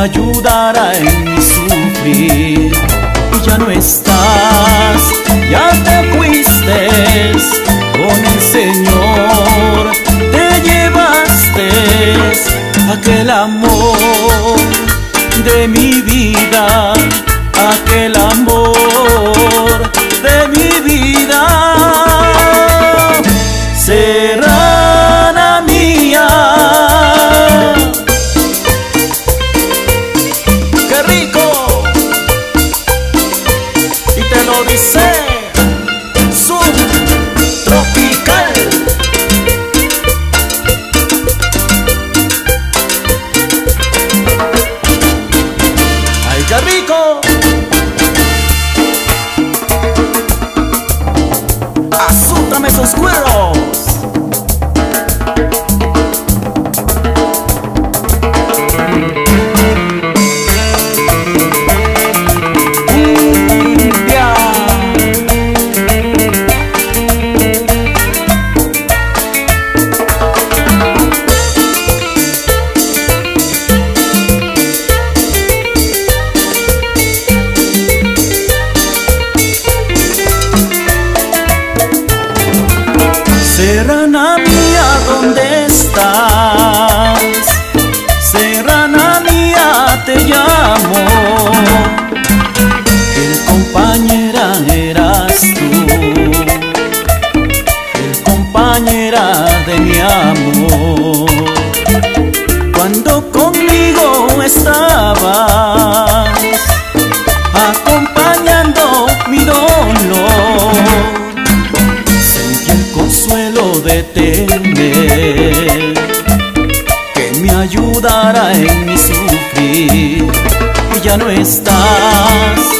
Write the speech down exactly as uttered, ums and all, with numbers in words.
ayudara en mi sufrir. Y ya no estás, ya te fuiste con el Señor, te llevaste aquel amor de mi vida, aquel amor de mi vida. Serrana mía, qué rico, y te lo dice Subtropical. ¡Ay, qué rico! ¡Azútame esos cueros! Serrana mía, ¿dónde estás? Serrana mía, te llamo. El compañera eras tú, el compañera de mi amor. Cuando conmigo estabas, acompañando mi dolor, consuelo de tener que me ayudara en mi sufrir. Y ya no estás,